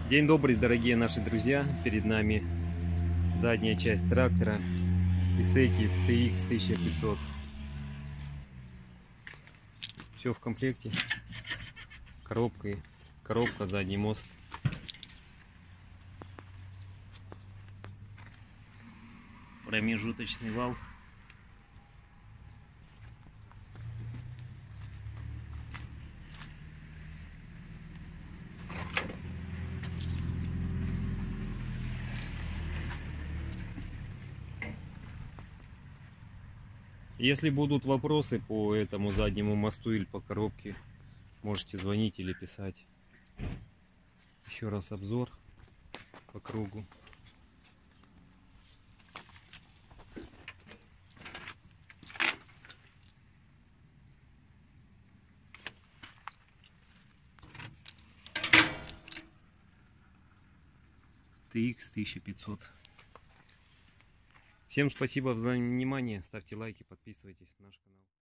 День добрый, дорогие наши друзья! Перед нами задняя часть трактора Исеки TX 1500. Все в комплекте. Коробка, задний мост. Промежуточный вал. Если будут вопросы по этому заднему мосту или по коробке, можете звонить или писать. Еще раз обзор по кругу. TX 1500. Всем спасибо за внимание. Ставьте лайки, подписывайтесь на наш канал.